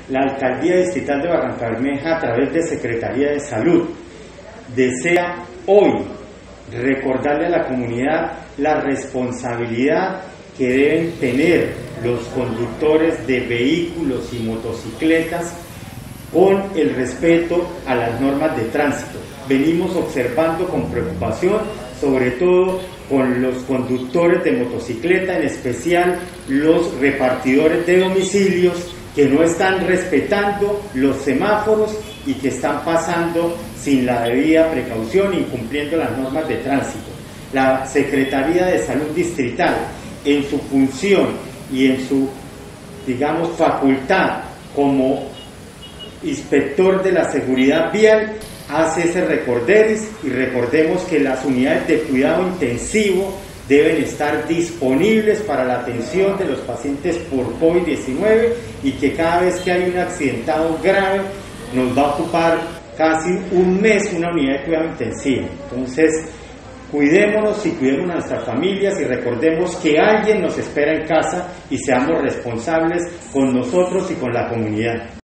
La Alcaldía Distrital de Barrancabermeja, a través de Secretaría de Salud, desea hoy recordarle a la comunidad la responsabilidad que deben tener los conductores de vehículos y motocicletas con el respeto a las normas de tránsito. Venimos observando con preocupación, sobre todo con los conductores de motocicleta, en especial los repartidores de domicilios, que no están respetando los semáforos y que están pasando sin la debida precaución, incumpliendo las normas de tránsito. La Secretaría de Salud Distrital, en su función y en su, facultad como inspector de la seguridad vial, hace ese recorderis, y recordemos que las unidades de cuidado intensivo deben estar disponibles para la atención de los pacientes por COVID-19 y que cada vez que hay un accidentado grave nos va a ocupar casi un mes una unidad de cuidado intensivo. Entonces, cuidémonos y cuidemos a nuestras familias y recordemos que alguien nos espera en casa y seamos responsables con nosotros y con la comunidad.